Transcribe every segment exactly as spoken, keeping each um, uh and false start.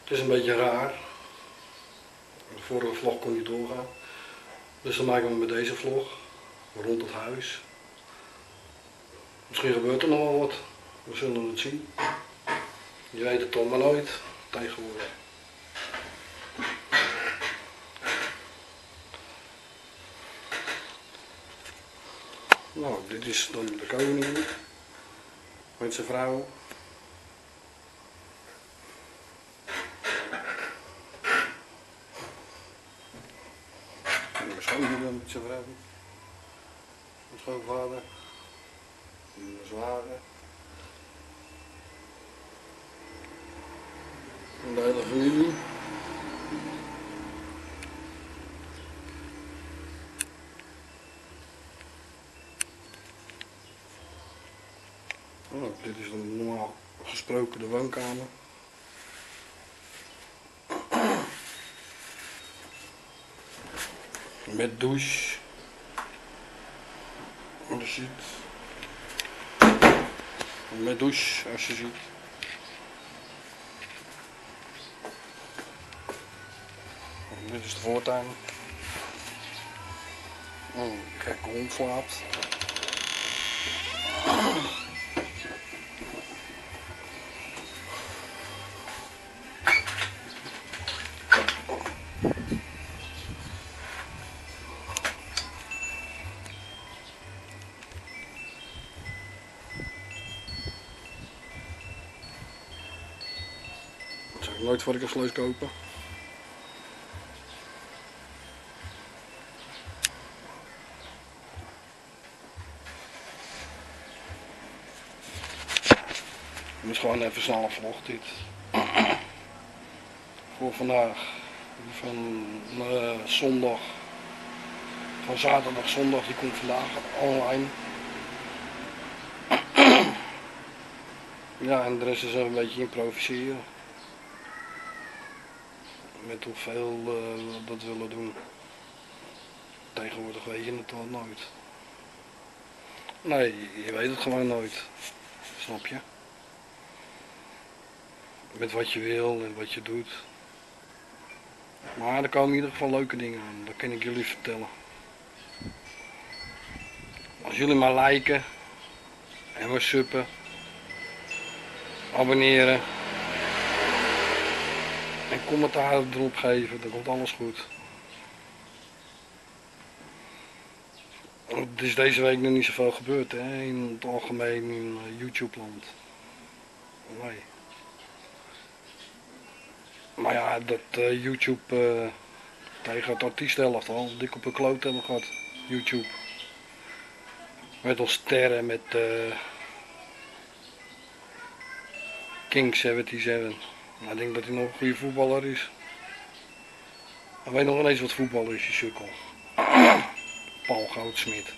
Het is een beetje raar. De vorige vlog kon niet doorgaan. Dus dan maken we met deze vlog rond het huis. Misschien gebeurt er nog wel wat. We zullen het zien. Je weet het toch maar nooit tegenwoordig. Nou, dit is dan de koning met zijn vrouw. En mijn schoonmoeder met zijn vrouw. Mijn schoonvader. En mijn zwager. En de hele familie. Oh, dit is dan normaal gesproken de woonkamer. Met douche. Als je ziet. Met douche, als je ziet. Dit is de voortuin. Oh, kijk, de hond slaapt. Dat zou ik nooit varkensvlees kopen. Het is gewoon even snel een vlog dit. Voor vandaag. Van uh, zondag. Van zaterdag, zondag. Die komt vandaag online. Ja, en de rest is een beetje improviseren. Met hoeveel uh, we dat willen doen. Tegenwoordig weet je het wel nooit. Nee, je weet het gewoon nooit. Snap je? Met wat je wil en wat je doet. Maar er komen in ieder geval leuke dingen aan, dat kan ik jullie vertellen. Als jullie maar liken en maar suppen, abonneren en commentaar erop geven, dan komt alles goed. Het is deze week nog niet zoveel gebeurd hè, in het algemeen in YouTube land. Nee. Maar ja, dat uh, YouTube uh, tegen het artiestenelftal dik op een kloot hebben gehad. YouTube. Met als sterren, met uh, King zevenenzeventig. Nou, ik denk dat hij nog een goede voetballer is. Hij weet nog ineens wat voetbal is, die sukkel. Paul Goudsmit.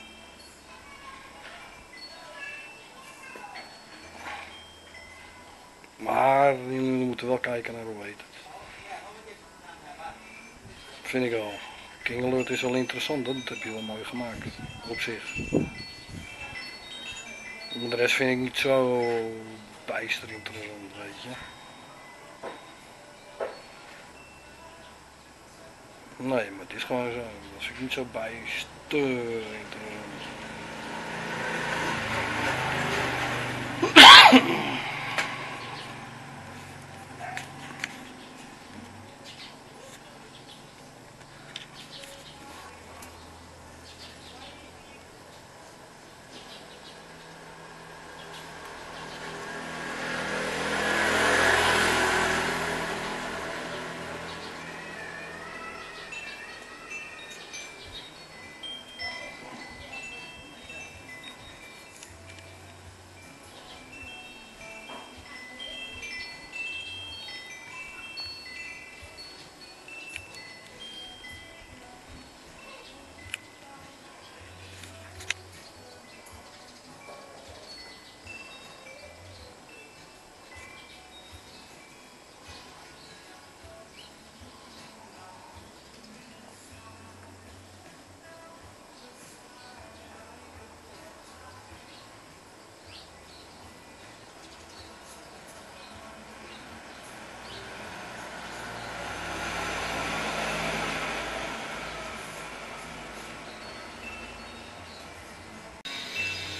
Maar jullie moeten wel kijken naar hoe heet het. Vind ik wel. King Alert is wel interessant, dat heb je wel mooi gemaakt. Op zich. De rest vind ik niet zo bijster interessant, weet je. Nee, maar het is gewoon zo. Dat vind ik niet zo bijster interessant.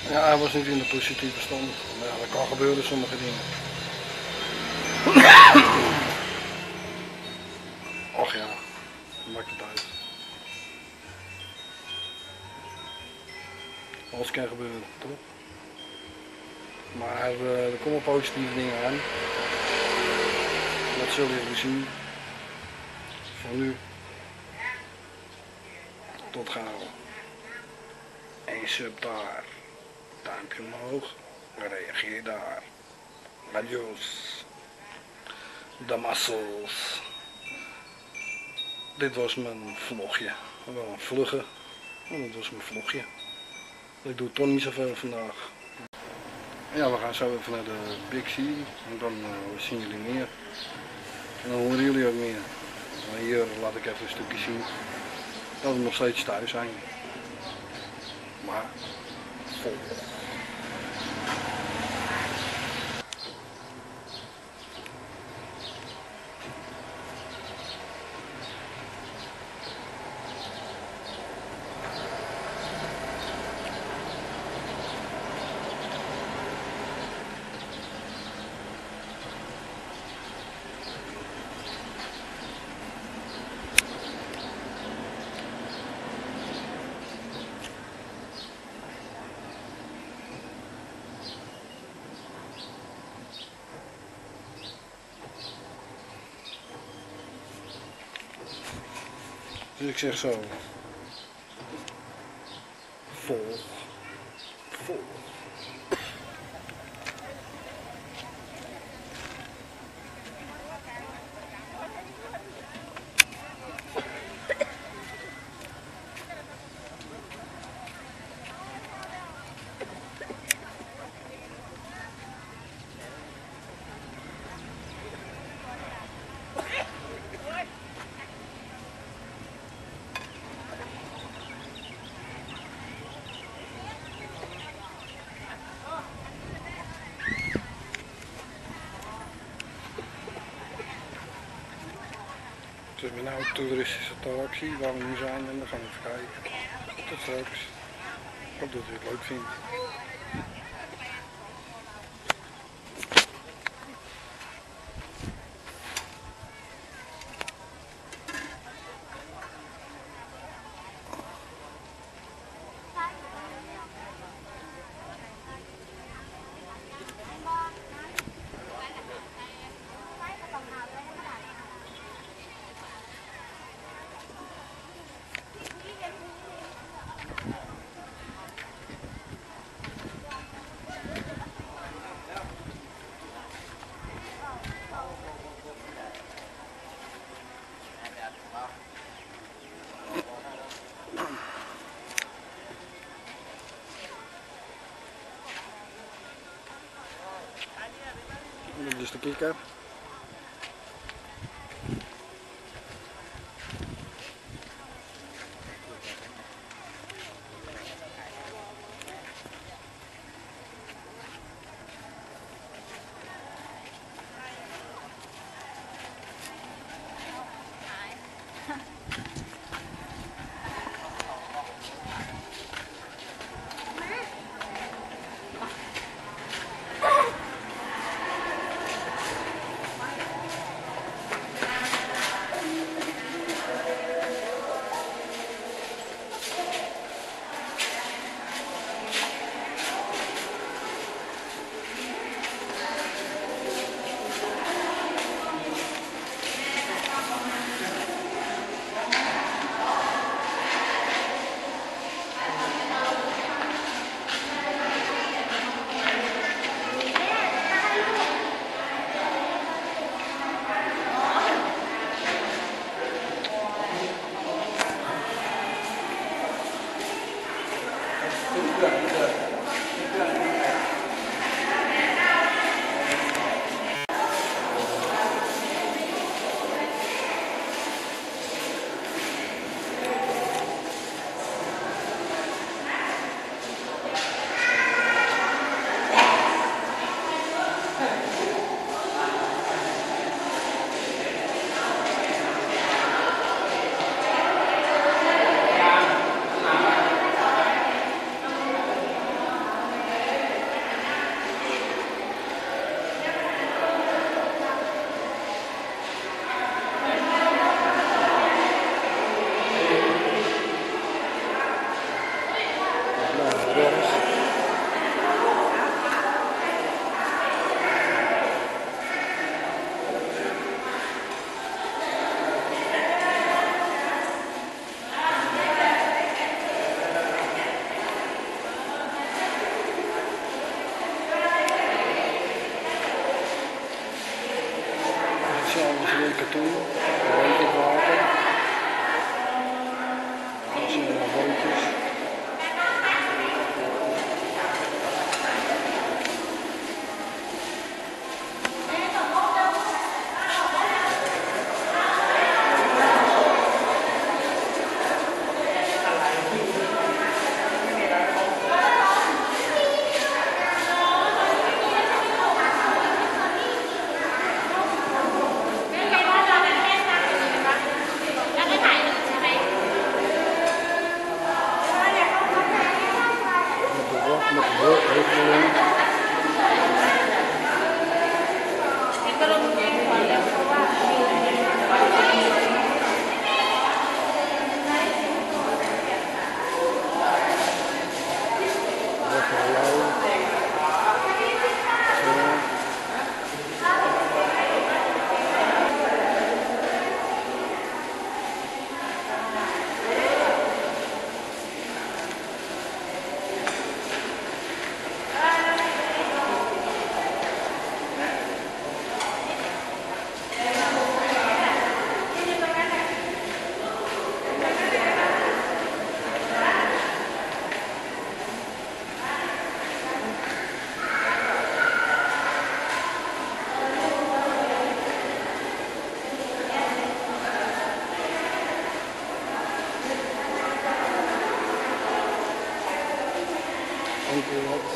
Ja, hij was niet in de positieve stand. Maar ja, dat kan gebeuren, sommige dingen. Och ja, maakt het uit. Alles kan gebeuren, toch? Maar uh, er komen positieve dingen aan. Dat zullen jullie zien. Van nu tot gauw. En sub daar. Duimpje omhoog. Reageer daar. Adios. De muscles. Dit was mijn vlogje. Wel een vlugge. En dit was mijn vlogje. Ik doe toch niet zoveel vandaag. Ja, we gaan zo even naar de Big C. En dan uh, zien jullie meer. En dan horen jullie ook meer. Maar hier laat ik even een stukje zien dat we nog steeds thuis zijn. Maar vol. Dus ik zeg zo, vol, vol. We hebben nou een toeristische attractie waar we nu zijn en dan gaan we even kijken. Tot straks. Ik hoop dat u het leuk vindt. Dit is de kikker. twee katoen, een beetje water. Dat zijn de bootjes. Met de brug heeft erin. Enkelnet.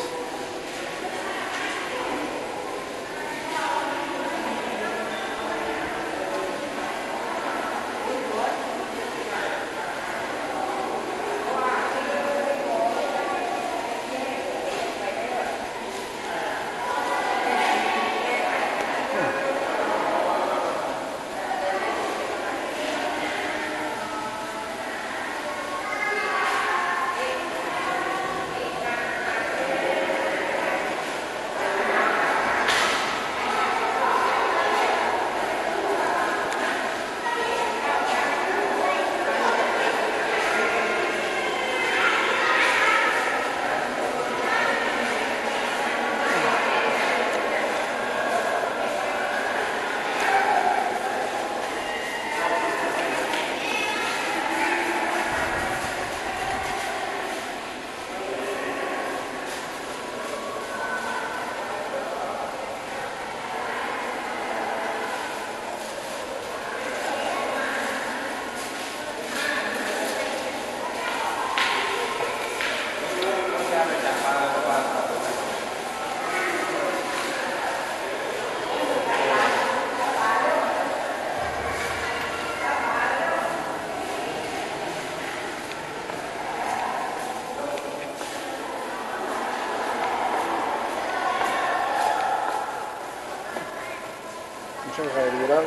Zo ga je hieruit.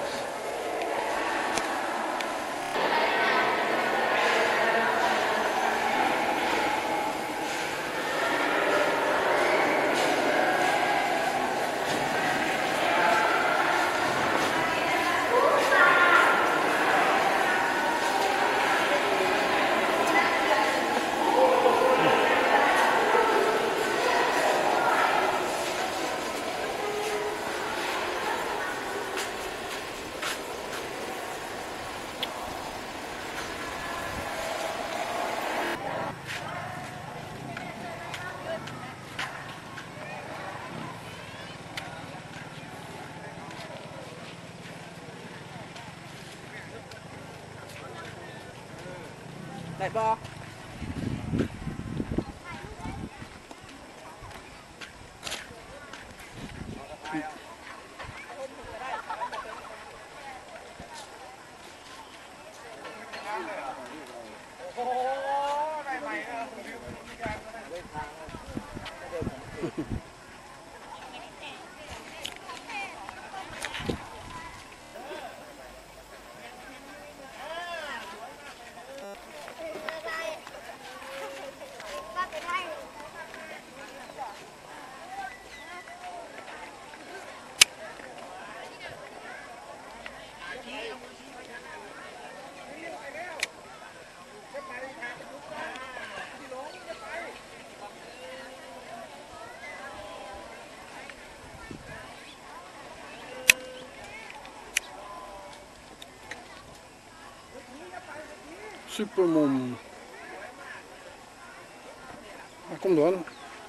Lại bò. Supermom. Maar kom dan.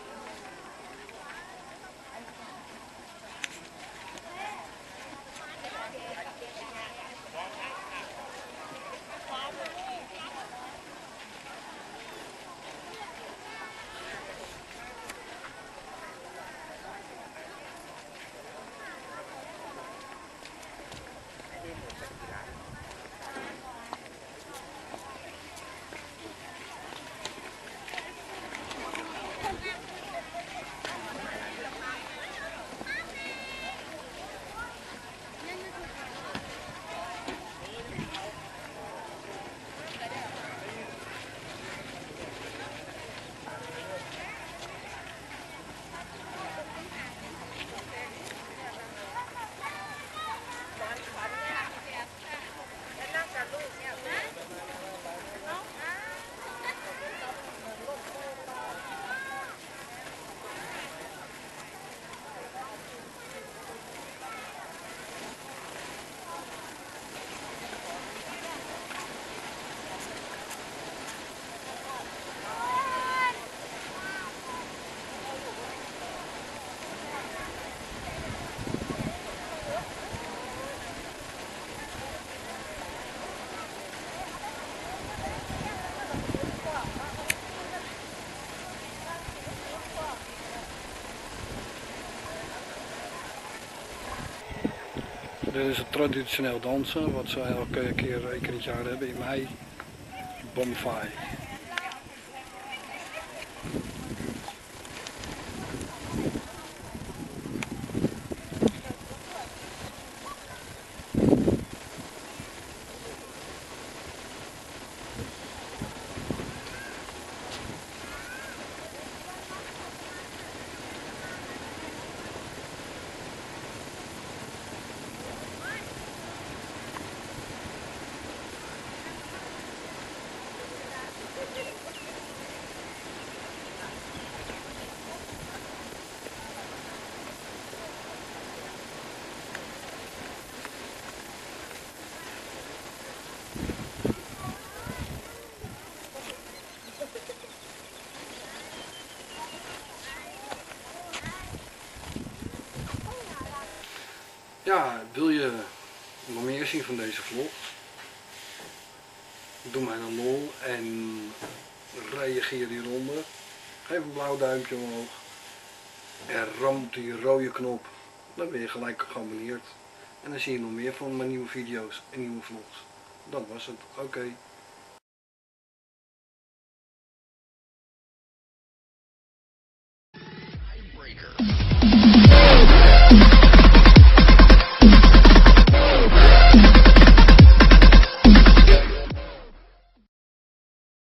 Dit is het traditioneel dansen wat ze elke keer één keer dit jaar hebben in mei. Bonfire. Ja, wil je nog meer zien van deze vlog? Doe mij een lol en reageer hieronder. Geef een blauw duimpje omhoog en ram op die rode knop. Dan ben je gelijk geabonneerd. En dan zie je nog meer van mijn nieuwe video's en nieuwe vlogs. Dat was het. Oké. Okay.